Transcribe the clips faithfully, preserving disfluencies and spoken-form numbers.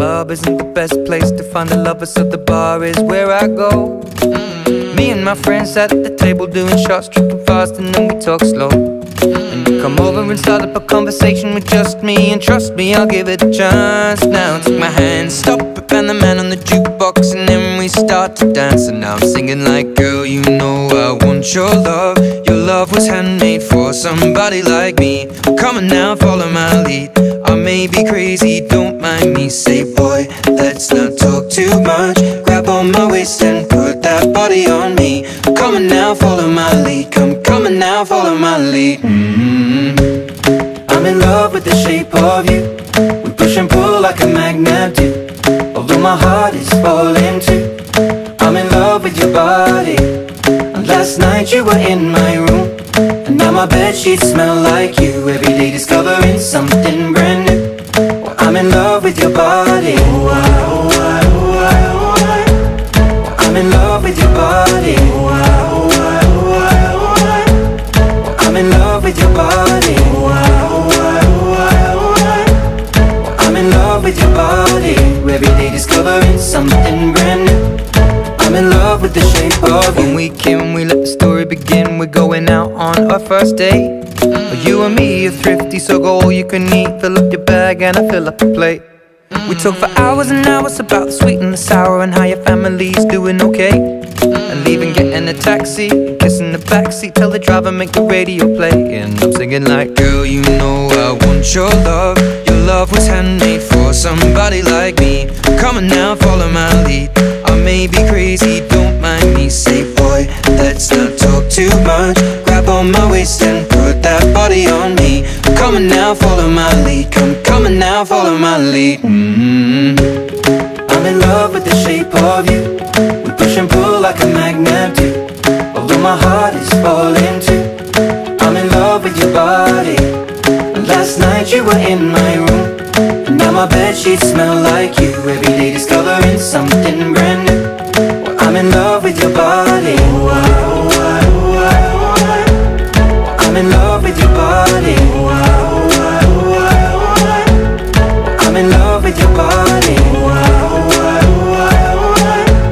club isn't the best place to find a lover, so the bar is where I go. Mm. Me and my friends at the table doing shots, tripping fast, and then we talk slow. And you come over and start up a conversation with just me, and trust me, I'll give it a chance. Now take my hand, stop it, and the man on the jukebox, and then we start to dance. And now I'm singing like, girl, you know I want your love. Your love was handmade for somebody like me. Come on now, follow my lead. I may be crazy, don't mind me. Say, boy, let's not talk too much. Grab on my waist and put that body on me. Come on now, follow my lead. Come, come on now, follow my lead. Mm-hmm. I'm in love with the shape of you. We push and pull like a magnet do. Although my heart is falling too, I'm in love with your body. And last night you were in my room, and now my bedsheets smell like you. Every day discovering something brand new. Well, I'm in love with your body. Oh, I, oh, I, oh, I, oh, I. I'm in love with your body. Oh, I, oh, I, oh, I, oh, I. I'm in love with your body. Oh, I, oh, I, oh, I, oh, I. I'm in love with your body. Every day discovering something brand new. I'm in love with the shape of you. When we came, we let the story begin. We're going out on our first date. mm. You and me are thrifty, so go all you can eat. Fill up your bag and I fill up the plate. mm. We talk for hours and hours about the sweet and the sour, and how your family's doing okay. mm. And leaving, getting a taxi, kissing the backseat, tell the driver make the radio play. And I'm singing like, girl, you know I want your love. Your love was handmade for somebody like me. Come on now, follow my lead. I may be crazy, don't mind me. Say, boy, let's not talk too much. Grab on my waist and put that body on me. Come on now, follow my lead. Come, come on now, follow my lead. Mm-hmm. I'm in love with the shape of you. We push and pull like a magnet do. Although my heart is falling too, I'm in love with your body. And last night you were in my room, and now my bedsheets smell like you. Every day discovering something brand new. Well, I'm in love with your body. Oh, I, oh, I, oh, I, oh, I. I'm in love with your body. Oh, I, oh, I, oh, I, oh, I. I'm in love with your body. Oh, I, oh, I, oh, I, oh,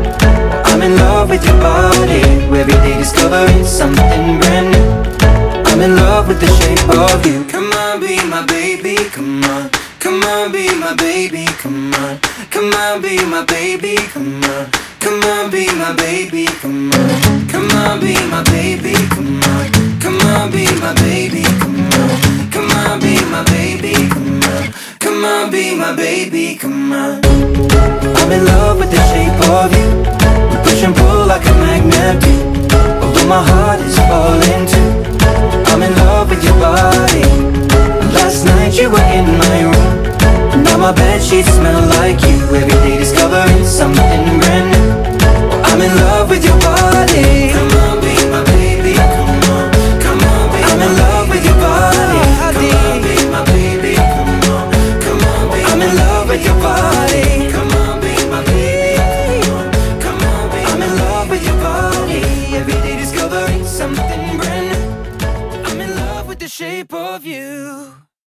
I. I'm in love with your body. Every day discovering something brand new. I'm in love with the shape of you. Come on, be my baby, come on. Come on, be my baby, come on. Come on, be my baby, come on. Come on, be my baby, come on. Come on, be my baby, come on. Come on, be my baby, come on. Come on, be my baby, come on. Come on, be my baby, come on. I'm in love with the shape of you. We push and pull like a magnet do. Although my heart is falling too, I'm in love with your body. Last night you were in my room, and now my bedsheets smell like you. Every day discovering something brand new. I'm in love with your body. Come on, be my baby, come on. Come on, be I'm in love with your body. Come on, be my baby, come on. Come on, be I'm in love with your body. Come on, be my baby, come on. Come on, be I'm in love with your body. Every day discovering something brand new. I'm in love with the shape of you.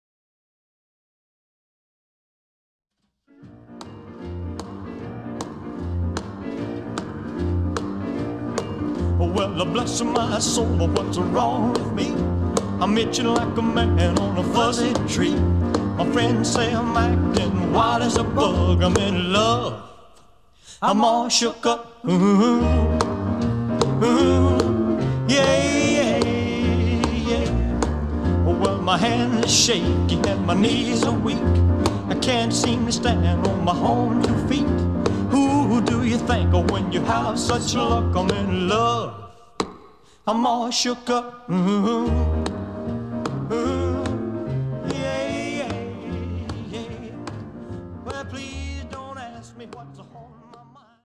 Well, bless my soul, what's wrong with me? I'm itching like a man on a fuzzy tree. My friends say I'm acting wild as a bug. I'm in love, I'm all shook up. Ooh, ooh, yeah, yeah, yeah. Well, my hands are shaky and my knees are weak. I can't seem to stand on my own two feet. Who do you think of when you have such luck? I'm in love, I'm all shook up. Ooh, ooh, yeah, yeah, yeah. Well, please don't ask me what's on